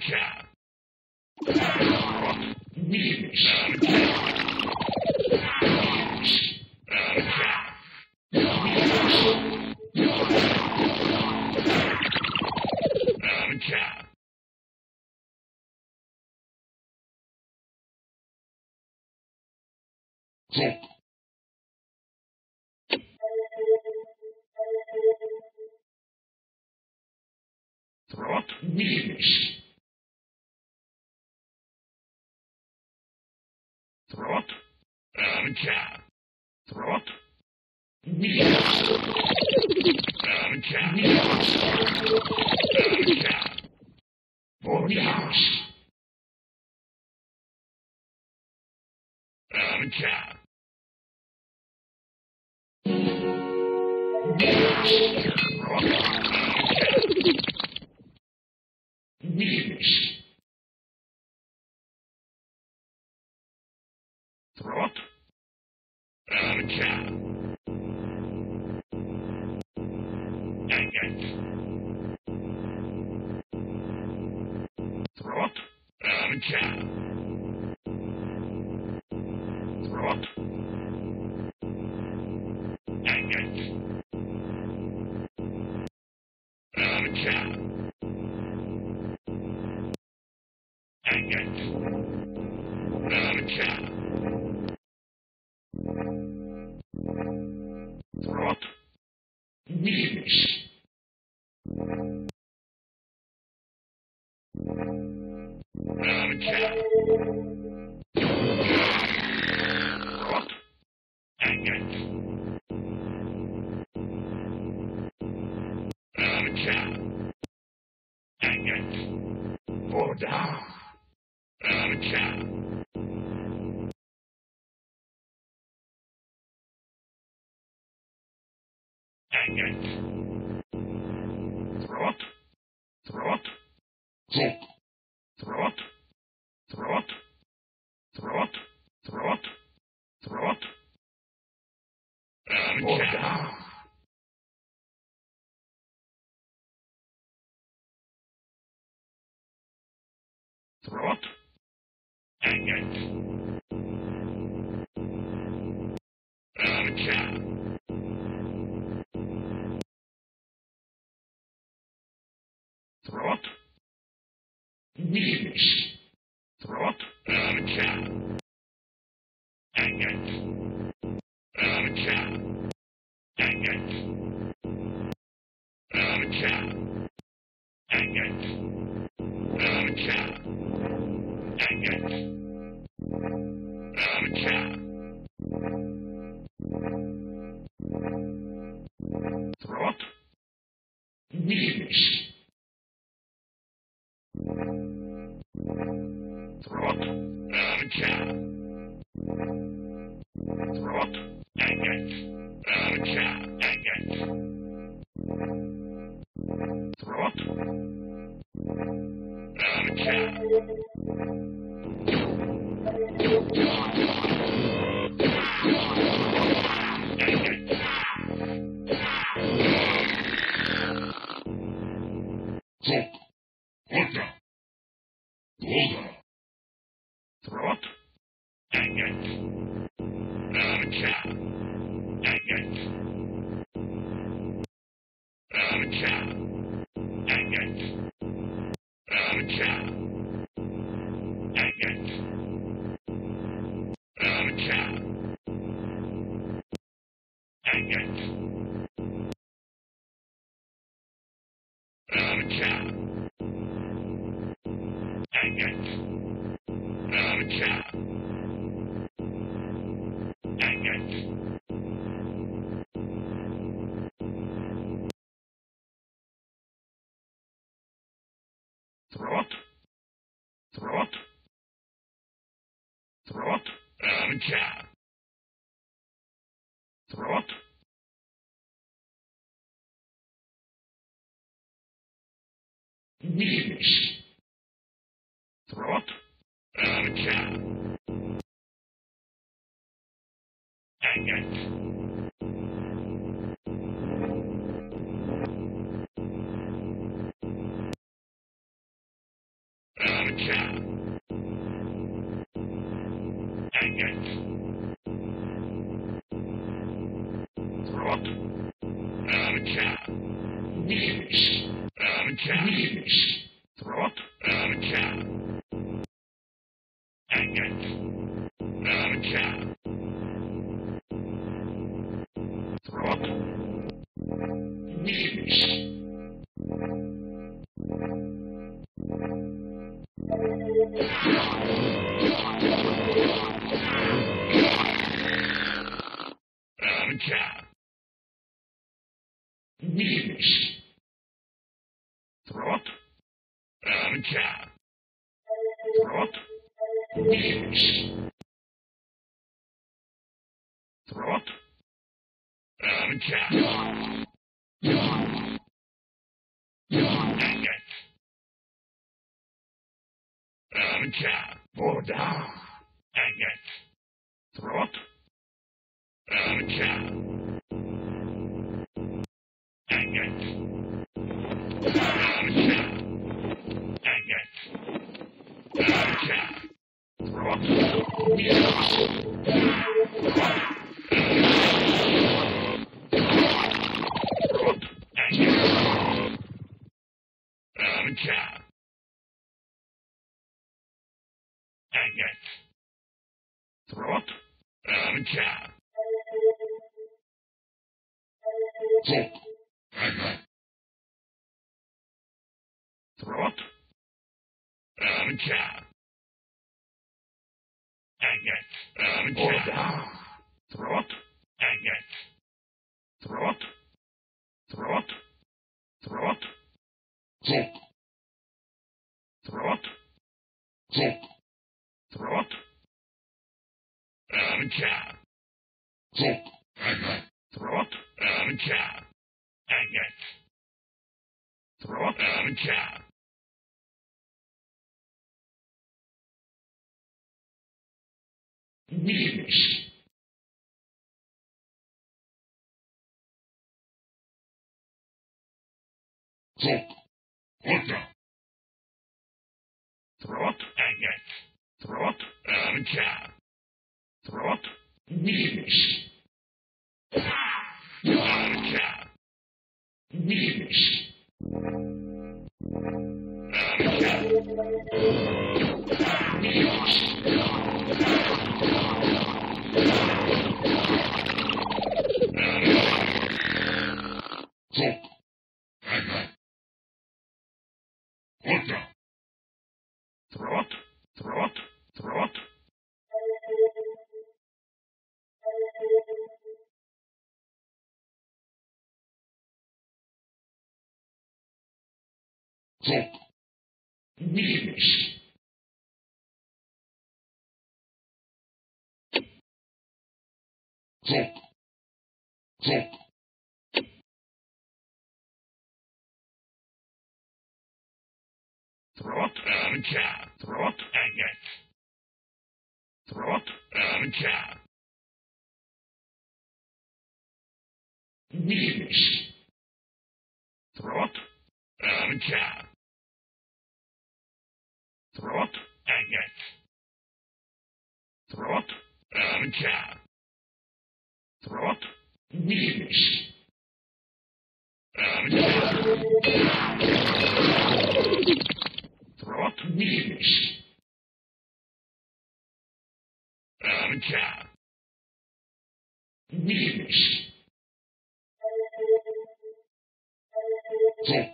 cat. Wings. And a cat. And a cat. And a cat. Cook. Throat. Wings. Throat. And a cat. Throat. Wings. And a cat. And a cat. For the house. And a cat. Throat. And a cat. Wings. Throat. And a cat. Throat. And a cat. Throat. And a cat. And a cat. Throat. Wings. And a cat. Throat. And a cat. For down. And a cat. Throat. Throat. Cook. Throat. Throat. Throat. Throat. Throat. And a cat. Throat. And a cat. Throat. Wings. Throat. And a cat. And a cat. And a cat. And a cat. And a cat. Throat. Wings. Throat. And a cat. Throat. And a cat. Throat. And a cat. Cook. Order. Order. Throat. And a cat. And a cat. And a cat. And a cat. Throat. Throat. Throat. And a cat. Throat. Wings. Throat. And a cat. cat. Agate. Throat. Cat. Knees. Cat. Knees. Throat. Cat. Agate. Cat. Throat. Knees. Cat. Knees. Throat. Cat. Throat. Knees. Throat. Cat. Agate. Cat. Borda. Agate. Throat. Cat. Agate. Cat. Agate. Cat. Throat. Knees. Throat. Agate. Cat. Agate. Throat. Cat. Throat. Agate. Throat. Cat. Agate. Cat. Throat. Agate. Throat. Throat. Throat. Throat. Throat. Throat. Throat. Cat. Throat. Agate. Throat. Cat. Agate. Throat. Cat. Knees. Throat. Orca. Throat. Agate. Throat. Cat. Throat. Knees. Cat. Knees. Cat. Knees. Throat. Agate. Orca. Throat. Throat. Throat. Throat. Knees. Throat. Throat. Throat. Cat. Throat. Agate. Throat. Cat. Knees. Throat. Cat. Throat. Agate. Throat. Cat. Throat. Knees. Cat. Throat. Knees. Cat. Knees. Throat.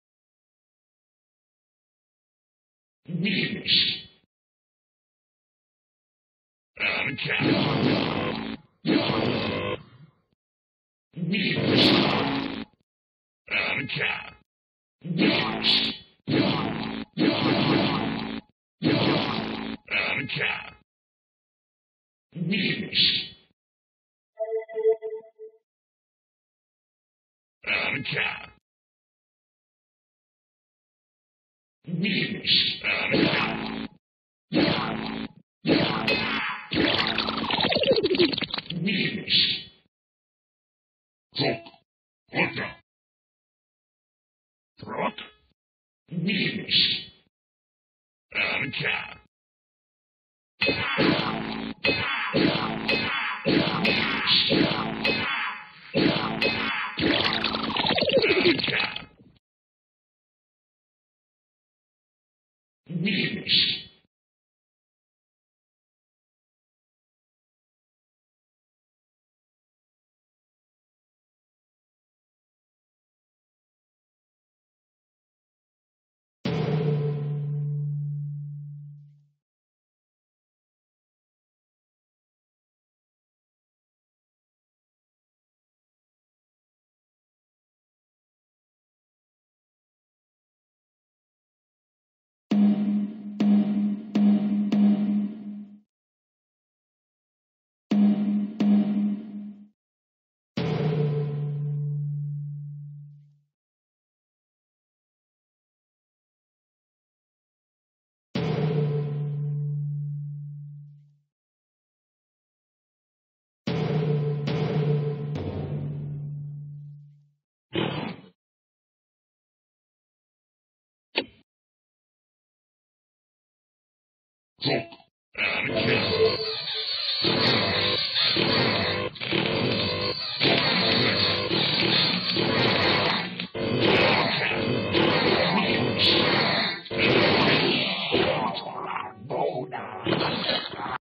Knees. and a cat. Wheels. And a cat. Wheels. And a cat. Wheels. And a cat. Wheels. And a cat. Wheels. Trot. Hotta. Trot. Wheels. And a cat. Wheels. Trot. And a cat. Wheels.